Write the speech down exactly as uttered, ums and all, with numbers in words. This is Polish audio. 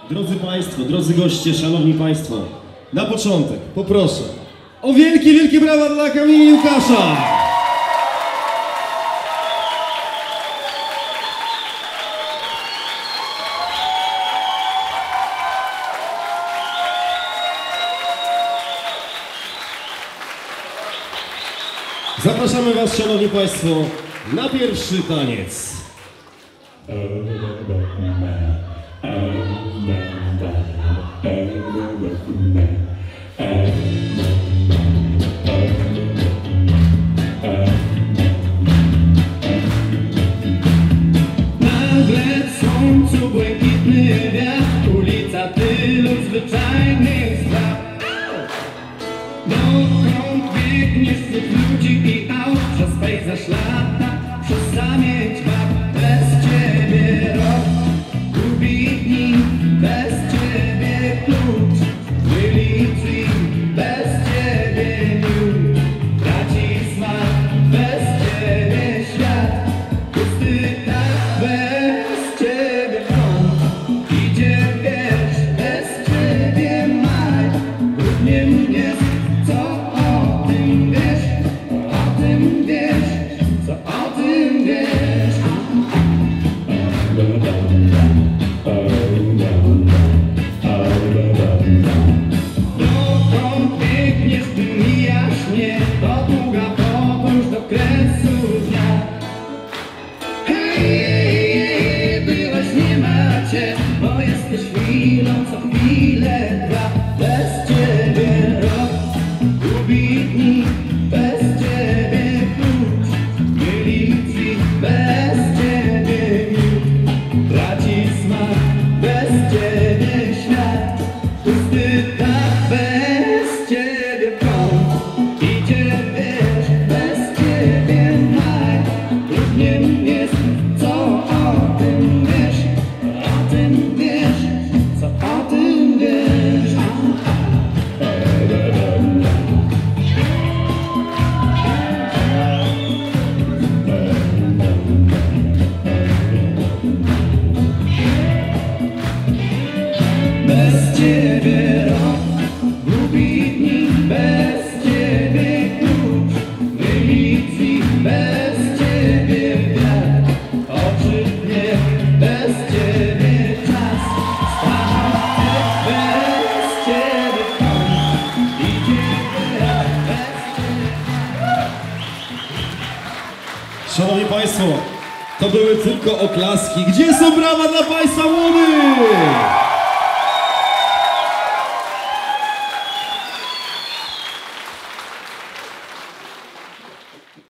Drodzy Państwo, drodzy goście, szanowni Państwo, na początek poproszę o wielkie, wielkie brawa dla Kamili i Łukasza! Zapraszamy Was, szanowni Państwo, na pierwszy taniec. Nagle w słońcu błękitny wiatr, ulica tylu zwyczajnych spraw. Dokąd biegniesz wśród ludzi i aut, przez pejzaż lata, przez zamieć map. Bez ciebie rok gubi dni, bez ciebie klucz myli drzwi, bez ciebie miód traci smak, bez ciebie świat pusty tak, bez ciebie on idzie wiersz, bez ciebie maj równie mnie. Co o tym wiesz, o tym wiesz, co o tym wiesz. Dokąd biegniesz, ty mijasz mnie, to długa podróż do kresu dnia. Hej, hej, byłaś, nie macie, bo jesteś chwilą, co chwilę trwa. Bez ciebie rok gubi dni, bez ciebie klucz myli drzwi, bez ciebie miód traci smak, bez ciebie świat pusty tak, bez ciebie prąd idzie wiesz, bez ciebie maj równie jest. Co o tym wiesz, o tym wiesz, co o tym wiesz. Bez ciebie rok gubi dni, bez ciebie klucz myli drzwi, bez ciebie wiatr oczy dnie, bez ciebie czas stanie, bez ciebie koń idzie wiatr, bez ciebie. Szanowni Państwo, to były tylko oklaski. Gdzie są brawa dla Państwa młodych?